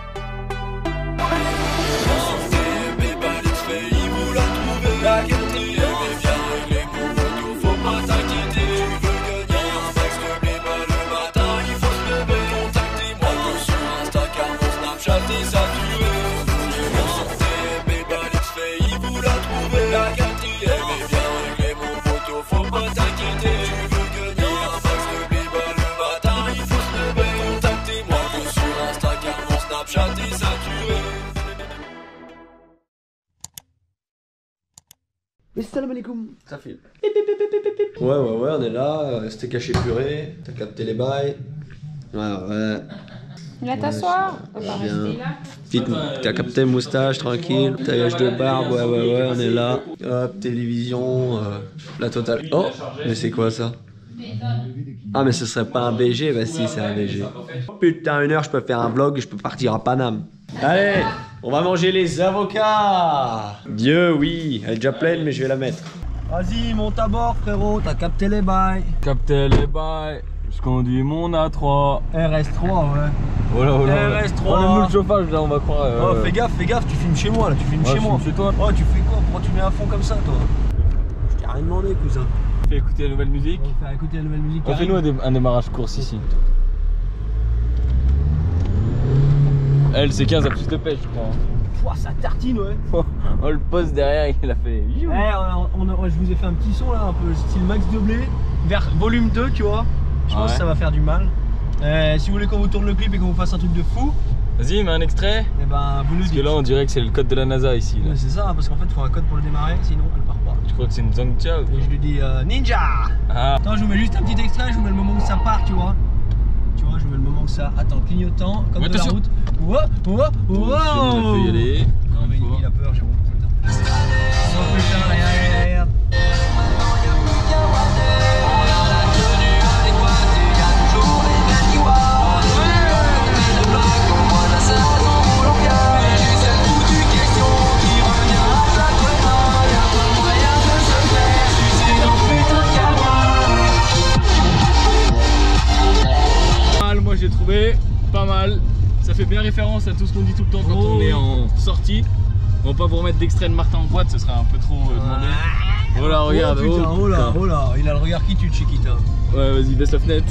Salam alaikum. Ça file. Ouais, on est là. C'était caché purée. T'as capté les bails. Ouais. Viens t'asseoir. On va rester là. T'as capté moustache, tranquille. Taillage de barbe, ouais, on est là. Hop, télévision, la totale. Oh, mais c'est quoi ça? Ah, mais ce serait pas un BG? Bah si, c'est un BG. Putain, 1 heure, je peux faire un vlog et je peux partir à Paname. Allez, on va manger les avocats. Dieu, oui, elle est déjà pleine, mais je vais la mettre. Vas-y, monte à bord, frérot, t'as capté les bails. Capté les bails, je conduis mon A3. RS3, ouais. Oh là. RS3. Oh, le chauffage, là, on va croire. Oh, fais gaffe, tu filmes chez moi, là, tu filmes chez moi. Chez toi. Oh, tu fais quoi? Pourquoi tu mets à fond comme ça, toi? Je t'ai rien demandé, cousin. Fais écouter la nouvelle musique. On va faire écouter la nouvelle musique. On fait nous un démarrage course ici. Elle, c'est 15 à plus de pêche, je crois. Pouah, ça tartine, ouais. On le pose derrière, il a fait. Je vous ai fait un petit son là, un peu style Max de Blé, vers volume 2, tu vois. Je pense que ça va faire du mal. Si vous voulez qu'on vous tourne le clip et qu'on vous fasse un truc de fou, vas-y, mets un extrait. Et ben, vous nous dites. Parce que là, on dirait que c'est le code de la NASA ici. Ouais, c'est ça, parce qu'en fait, il faut un code pour le démarrer, sinon elle part pas. Je crois que c'est une Zongtia. Et je lui dis Ninja. Attends, je vous mets juste un petit extrait, je vous mets le moment où ça part, tu vois. Je vous mets le moment que ça. Attends, clignotant, comme de la route. Wow. On a fait y aller. Non, mais il a peur, Jérôme. Non, putain, derrière. Moi j'ai trouvé pas mal, ça fait bien référence à tout ce qu'on dit tout le temps quand on est en sortie. On va pas vous remettre d'extrait de Martin en boîte, ce serait un peu trop demandé. Voilà, regarde. Oh là, il a le regard qui tue, Chiquita. Ouais, vas-y, baisse la fenêtre.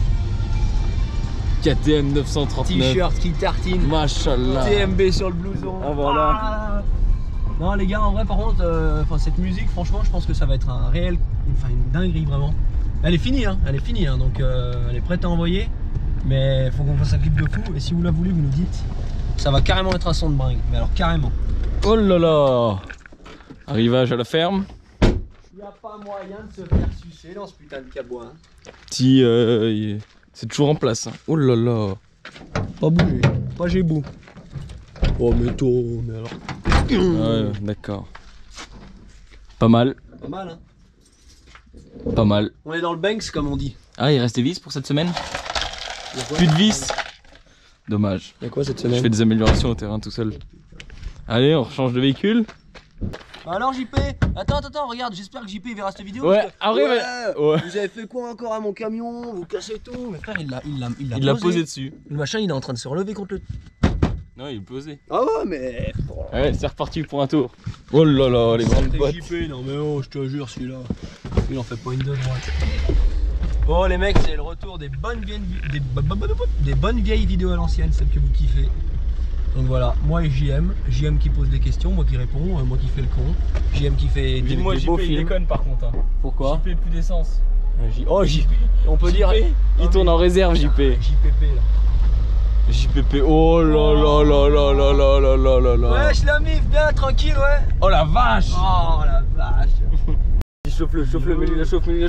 KTM 939. T-shirt qui tartine. Machallah. TMB sur le blouson. Ah voilà. Non les gars, en vrai par contre, cette musique, franchement, je pense que ça va être une dinguerie vraiment. Elle est finie, donc elle est prête à envoyer. Mais faut qu'on fasse un clip de fou, et si vous la voulez, vous nous dites. Ça va carrément être un son de bringue, mais alors carrément. Oh là là. Arrivage à la ferme. Il n'y a pas moyen de se faire sucer dans ce putain de cabois. Hein. Si, c'est toujours en place. Hein. Oh là là. Pas bougé, pas j'ai beau. Oh mais alors. Ouais, d'accord. Pas mal. Pas mal, hein. Pas mal. On est dans le Banks, comme on dit. Ah, il reste des vis pour cette semaine? Plus de vis. Dommage. Y'a quoi cette semaine? Je fais des améliorations au terrain tout seul. Allez, on rechange de véhicule. Alors JP, attends, regarde, j'espère que JP verra cette vidéo. Ouais, arrive. Ouais. Vous avez fait quoi encore à mon camion? Vous cassez tout. Mais frère, il l'a posé dessus. Le machin, il est en train de se relever contre le... Non, il est posé. Ah ouais, mais... Ouais, c'est reparti pour un tour. Oh là là, les grandes boîtes. JP, non mais oh, je te jure, celui-là, il en fait pas une de droite. Oh les mecs, c'est le retour des bonnes vieilles vidéos à l'ancienne, celles que vous kiffez. Donc voilà, moi et JM qui pose des questions, moi qui réponds, moi qui fais le con, JM qui fait des beaux films. Il déconne par contre. Hein. Pourquoi? JP plus d'essence. Oh JP, on peut dire... Il tourne en réserve JP. JPP là. JPP, oh là là là là là là là là là là. Wesh la mif, bien tranquille, ouais. Oh la vache. Oh la vache. Chauffe-le, mais lui la chauffe. Oui,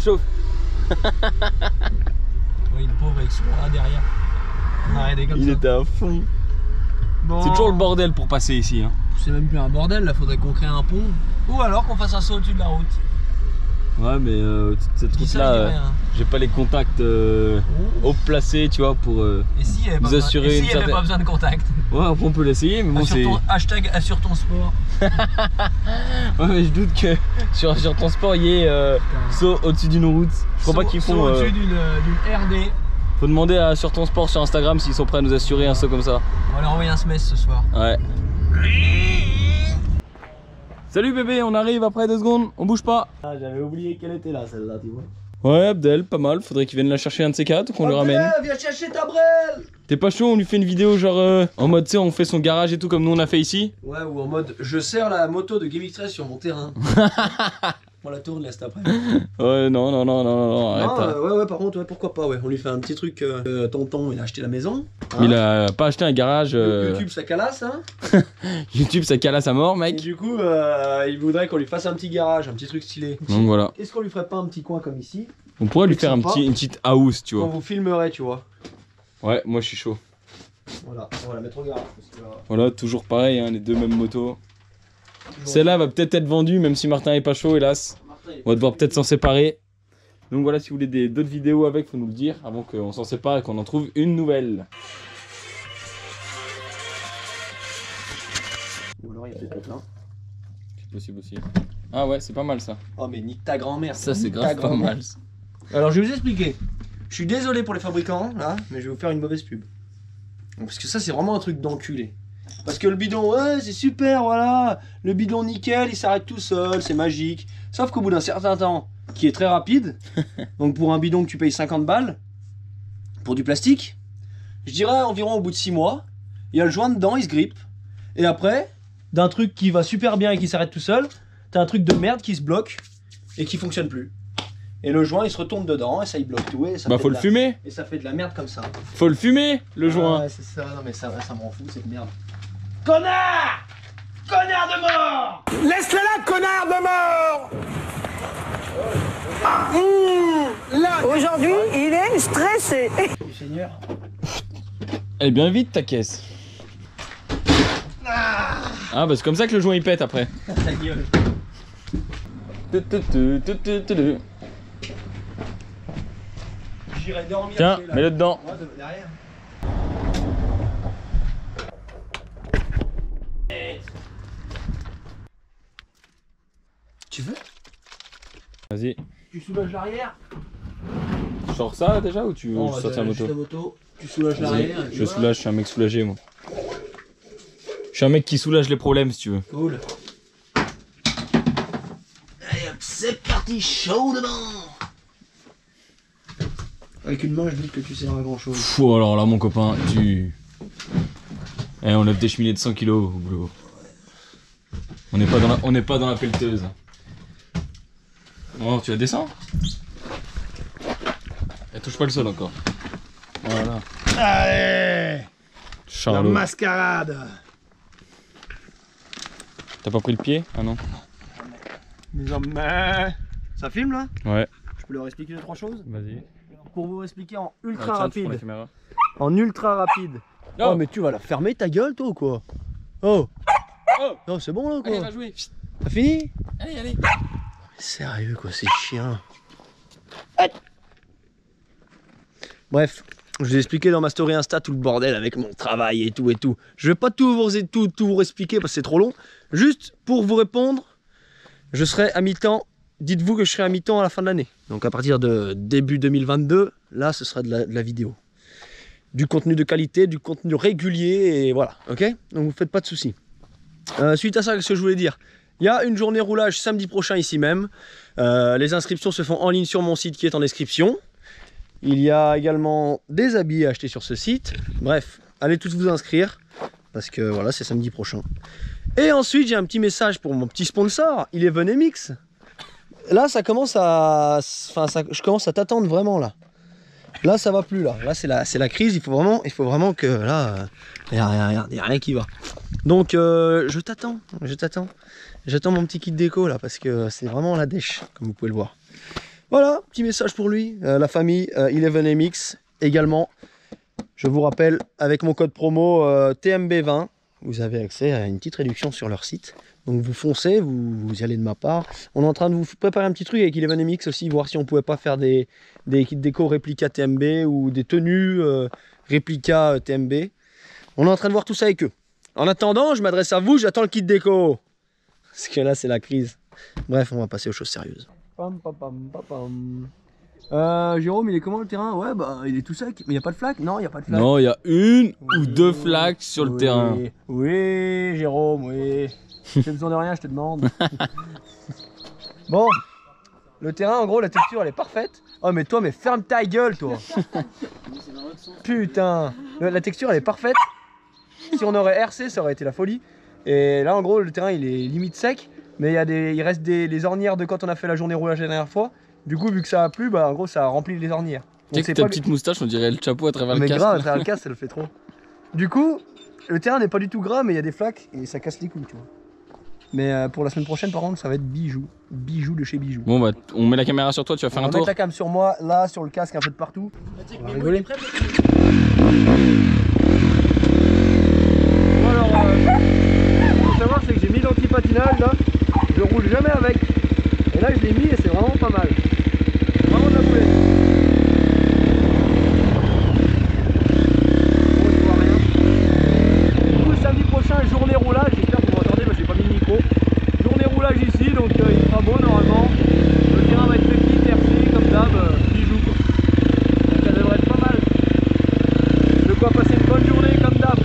le pauvre avec son bras derrière. Il était à fond. Bon. C'est toujours le bordel pour passer ici. Hein. C'est même plus un bordel, là faudrait qu'on crée un pont. Ou alors qu'on fasse un saut au-dessus de la route. Ouais, mais cette route là, j'ai pas les contacts haut placés, tu vois, pour nous assurer une certaine... il n'y avait pas besoin de contact. Ouais, on peut l'essayer, mais bon, c'est... Hashtag assure ton sport. Ouais, mais je doute que sur ton sport, il y ait saut au-dessus d'une route. Je crois pas qu'ils font... Saut au-dessus d'une RD. Faut demander à Sur ton sport sur Instagram s'ils sont prêts à nous assurer un saut comme ça. On va leur envoyer un SMS ce soir. Ouais. Salut bébé, on arrive après 2 secondes, on bouge pas. Ah, j'avais oublié qu'elle était là, celle-là, tu vois. Ouais, Abdel, pas mal. Faudrait qu'il vienne la chercher un de ces 4 ou qu'on lui ramène. Viens chercher ta brêle. T'es pas chaud, on lui fait une vidéo genre en mode, tu sais, on fait son garage et tout comme nous on a fait ici. Ouais, ou en mode, je sers la moto de Gimmick 13 sur mon terrain. On la tourne, laisse après. Ouais, non, arrête. Ouais, par contre, ouais, pourquoi pas, ouais. On lui fait un petit truc, tonton, il a acheté la maison. Hein. Mais il a pas acheté un garage. YouTube, ça calasse, hein. YouTube, ça calasse à mort, Et mec. du coup, il voudrait qu'on lui fasse un petit garage, un petit truc stylé. Donc voilà. Est-ce qu'on lui ferait pas un petit coin comme ici? On pourrait lui C'est faire sympa. une petite house, tu On vois. vous filmerait, tu vois. Ouais, moi je suis chaud. Voilà, on va la mettre au garage. Parce que, Voilà, toujours pareil, hein, les 2 mêmes motos. Celle-là va peut-être être vendue, même si Martin est pas chaud, hélas. On va devoir peut-être s'en séparer. Donc voilà, si vous voulez d'autres vidéos avec, faut nous le dire avant qu'on s'en sépare et qu'on en trouve une nouvelle. Ou alors il y a peut-être plein. C'est possible aussi. Ah ouais, c'est pas mal ça. Oh, mais nique ta grand-mère. Ça, c'est Nique grave ta pas grand-mère. mal. Alors, je vais vous expliquer. Je suis désolé pour les fabricants, là, mais je vais vous faire une mauvaise pub. Parce que ça, c'est vraiment un truc d'enculé. Parce que le bidon, ouais, c'est super, voilà. Le bidon nickel, il s'arrête tout seul, c'est magique. Sauf qu'au bout d'un certain temps, qui est très rapide, donc pour un bidon que tu payes 50 balles, pour du plastique, je dirais environ au bout de 6 mois, il y a le joint dedans, il se grippe. Et après, d'un truc qui va super bien et qui s'arrête tout seul, t'as un truc de merde qui se bloque et qui fonctionne plus. Et le joint, il se retourne dedans et ça, il bloque tout. Et ça Bah fait faut de le la- fumer. Et ça fait de la merde comme ça. Faut le fumer, le joint. Ouais, c'est ça, non mais ça me rend fou cette merde. Connard! Connard de mort! Laisse-le là, connard de mort! Aujourd'hui, il est stressé. Du Seigneur. Elle est bien vite ta caisse. Ah bah c'est comme ça que le joint il pète après. Ta gueule. J'irai dormir. Tiens, chez la- mets-le dedans. Ouais, derrière. Tu veux? Vas-y. Tu soulages l'arrière? Tu sors ça déjà ou tu veux Non, sortir la juste la moto? moto. Tu soulages Vas-y, l'arrière. et puis je voilà. soulage, je suis un mec soulagé moi. Je suis un mec qui soulage les problèmes si tu veux. Cool. Allez hop, c'est parti, chaud dedans. Avec une main, je doute que tu sers à grand chose. Fou alors là mon copain, tu... Eh on lève des cheminées de 100 kg au boulot. On n'est pas dans la pelleteuse. Bon, tu la descends? Elle touche pas le sol encore. Voilà. Allez! La Charlot. mascarade! T'as pas pris le pied? Ah non. Ça filme là? Ouais. Je peux leur expliquer 2-3 choses? Vas-y. Pour vous expliquer en Ah, ultra tiens, tu prends la rapide. caméra. En ultra rapide. Oh. Oh, mais tu vas la fermer ta gueule toi ou quoi? Oh! Oh. Non, c'est bon là ou Allez, quoi? va jouer. T'as fini? Allez. Sérieux quoi, c'est chiant. Bref, je vous ai expliqué dans ma story Insta tout le bordel avec mon travail et tout et tout. Je vais pas tout vous expliquer parce que c'est trop long. Juste pour vous répondre, je serai à mi-temps. Dites-vous que je serai à mi-temps à la fin de l'année. Donc à partir de début 2022, là ce sera de la vidéo. Du contenu de qualité, du contenu régulier et voilà, ok? Donc vous faites pas de soucis. Suite à ça, qu'est-ce que je voulais dire? Il y a une journée roulage samedi prochain ici même. Les inscriptions se font en ligne sur mon site qui est en description. Il y a également des habits à acheter sur ce site. Bref, allez tous vous inscrire parce que voilà, c'est samedi prochain. Et ensuite, j'ai un petit message pour mon petit sponsor, Eleven MX. Là, ça commence à... Enfin, je commence à t'attendre vraiment là. Là, ça va plus là. Là, c'est la crise. Il faut vraiment que là, il n'y a rien qui va. Donc, je t'attends. J'attends mon petit kit déco là parce que c'est vraiment la dèche, comme vous pouvez le voir. Voilà, petit message pour lui, la famille Eleven MX également. Je vous rappelle, avec mon code promo TMB20, vous avez accès à une petite réduction sur leur site. Donc vous foncez, vous y allez de ma part. On est en train de vous préparer un petit truc avec Eleven MX aussi, voir si on pouvait pas faire des kits déco réplica TMB ou des tenues réplica TMB. On est en train de voir tout ça avec eux. En attendant, je m'adresse à vous, j'attends le kit déco. Parce que là, c'est la crise. Bref, on va passer aux choses sérieuses. Jérôme, il est comment le terrain? Ouais, bah il est tout sec. Mais il n'y a pas de flaque? Non, il n'y a pas de flaque. Non, il y a une ou deux flaques sur le terrain. Oui, Jérôme, oui. J'ai besoin de rien, je te demande. Bon, le terrain, en gros, la texture, elle est parfaite. Oh, mais toi, mais ferme ta gueule, toi. Putain, la texture, elle est parfaite. Si on aurait RC, ça aurait été la folie. Et là, en gros, le terrain, il est limite sec. Mais il reste les ornières de quand on a fait la journée roulage la dernière fois. Du coup, vu que ça a plu, bah en gros, ça a rempli les ornières. Tu sais que ta petite moustache, on dirait le chapeau à travers le mais casque. grave, à travers le casque, ça le fait trop. Du coup, le terrain n'est pas du tout gras, mais il y a des flaques et ça casse les couilles, tu vois. Mais pour la semaine prochaine, par contre, ça va être bijou. Bijou de chez Bijou. Bon, bah, on met la caméra sur toi, tu vas faire un On va tour. mettre la cam sur moi, là, sur le casque, un peu de partout. On va rigoler. Bon, alors, faut savoir, c'est que j'ai mis l'anti-patinage là. Je roule jamais avec. Et là, je l'ai mis et c'est vraiment pas mal. Vraiment de la boulette. Bon, tu vois rien. Du coup, samedi prochain, journée roulage. J'espère que vous m'entendez, parce que j'ai pas mis le micro. Journée roulage ici, donc il sera beau normalement. Le terrain va être petit, RC, comme d'hab, bijou quoi. Donc ça devrait être pas mal. De quoi passer une bonne journée comme d'hab.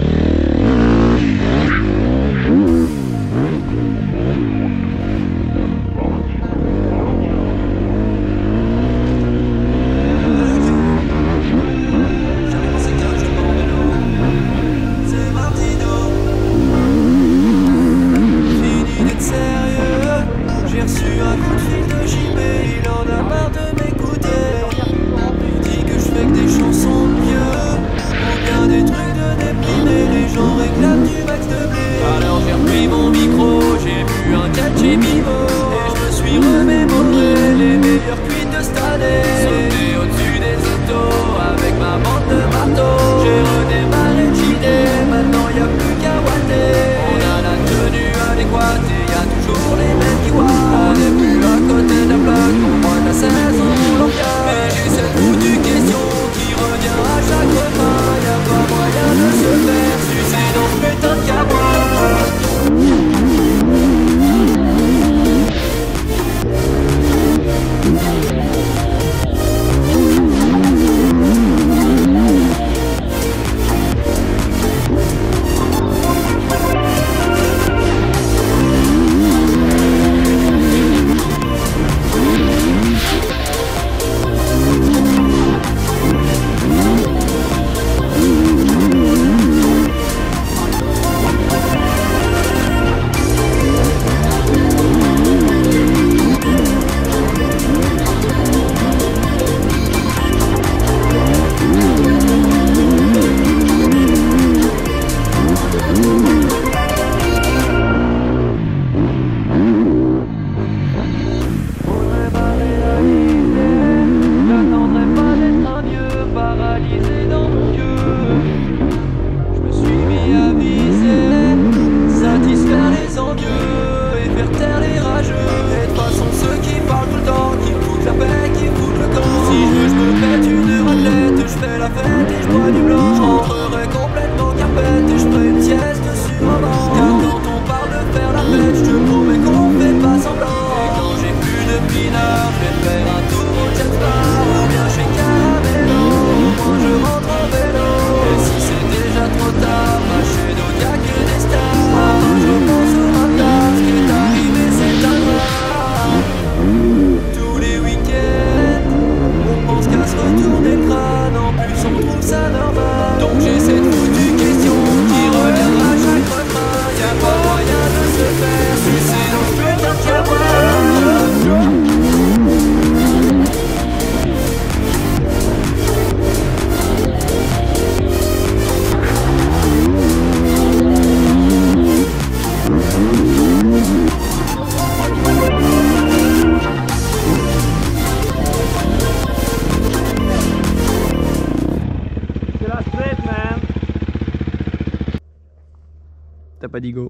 T'as pas dit go.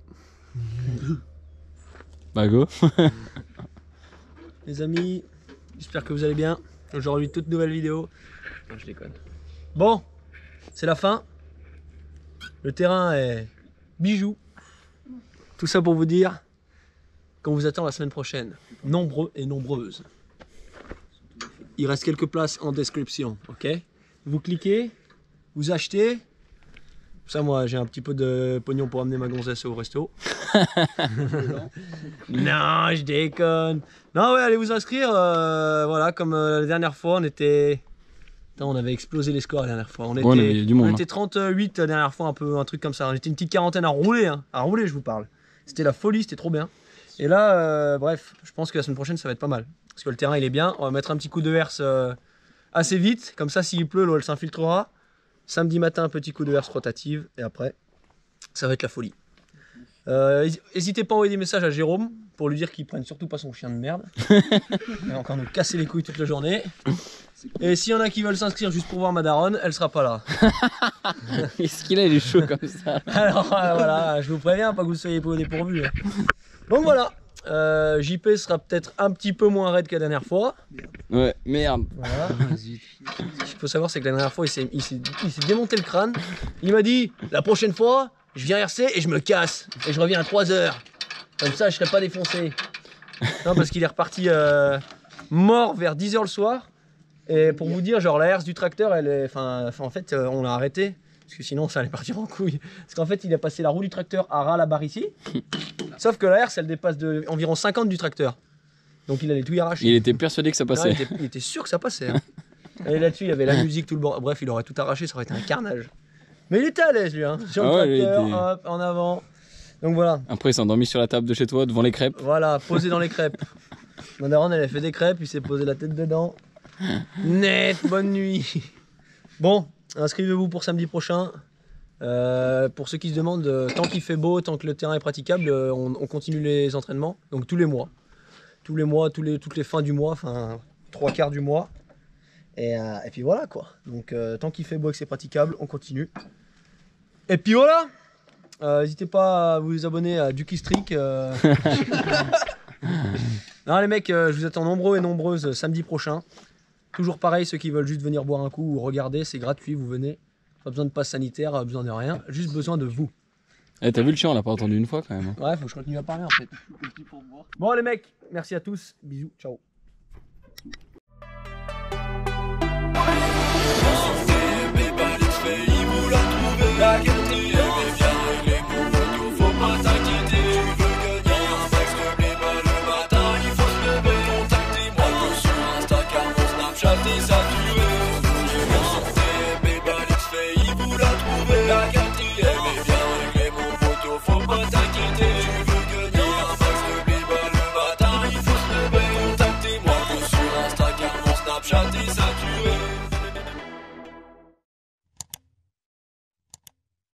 Bah go. Les amis, j'espère que vous allez bien. Aujourd'hui, toute nouvelle vidéo. Non, je déconne. Bon, c'est la fin. Le terrain est bijou. Tout ça pour vous dire qu'on vous attend la semaine prochaine. Nombreux et nombreuses. Il reste quelques places en description, ok? Vous cliquez, vous achetez. Ça, moi, j'ai un petit peu de pognon pour amener ma gonzesse au resto. Non, je déconne. Non, ouais, allez vous inscrire. Voilà, comme la dernière fois, on était... Putain, on avait explosé les scores la dernière fois. On était, du monde, on était 38 la dernière fois, un truc comme ça. On était une petite quarantaine à rouler, hein. À rouler, je vous parle. C'était la folie, c'était trop bien. Et là, bref, je pense que la semaine prochaine, ça va être pas mal. Parce que le terrain, il est bien. On va mettre un petit coup de herse assez vite. Comme ça, s'il pleut, l'eau, elle s'infiltrera. Samedi matin, un petit coup de herse rotative. Et après, ça va être la folie. N'hésitez pas à envoyer des messages à Jérôme pour lui dire qu'il prenne surtout pas son chien de merde. Il va encore nous casser les couilles toute la journée. Et s'il y en a qui veulent s'inscrire juste pour voir ma daronne, elle sera pas là. Est-ce qu'il est chaud comme ça? Alors voilà, je vous préviens, pas que vous soyez pas au dépourvu. Donc voilà, JP sera peut-être un petit peu moins raide que la dernière fois. Ouais, merde. Voilà. Ce qu'il faut savoir, c'est que la dernière fois, il s'est démonté le crâne. Il m'a dit, la prochaine fois, je viens RC et je me casse. Et je reviens à 3 heures. Comme ça, je serai pas défoncé. Non, parce qu'il est reparti mort vers 10 h le soir. Et pour vous dire, genre la herse du tracteur, elle est, en fait, on l'a arrêté. Parce que sinon, ça allait partir en couille. Parce qu'en fait, il a passé la roue du tracteur à ras la barre ici. Sauf que la herse, elle dépasse de environ 50 du tracteur. Donc il allait tout y arracher. Il était persuadé que ça passait. Non, il était sûr que ça passait. Hein. Et là-dessus, il y avait la musique, tout le bord. Bref, il aurait tout arraché, ça aurait été un carnage. Mais il était à l'aise, lui. Hein. Sur le tracteur, hop, en avant. Donc voilà. Après, il s'est endormi sur la table de chez toi, devant les crêpes. Voilà, posé dans les crêpes. Ma daronne, elle a fait des crêpes, il s'est posé la tête dedans. Net, bonne nuit. Bon, inscrivez-vous pour samedi prochain. Pour ceux qui se demandent, tant qu'il fait beau, tant que le terrain est praticable, on continue les entraînements. Donc tous les mois. Tous les mois, toutes les fins du mois, enfin 3/4 du mois. Et puis voilà quoi. Donc tant qu'il fait beau et que c'est praticable, on continue. Et puis voilà. N'hésitez pas à vous abonner à Duki Streak. Non les mecs, je vous attends nombreux et nombreuses samedi prochain. Toujours pareil, ceux qui veulent juste venir boire un coup ou regarder, c'est gratuit, vous venez. Pas besoin de passe sanitaire, pas besoin de rien, juste besoin de vous. Eh, t'as vu le chien, on l'a pas entendu une fois quand même. Ouais, faut que je continue à parler en fait. Bon les mecs, merci à tous, bisous, ciao.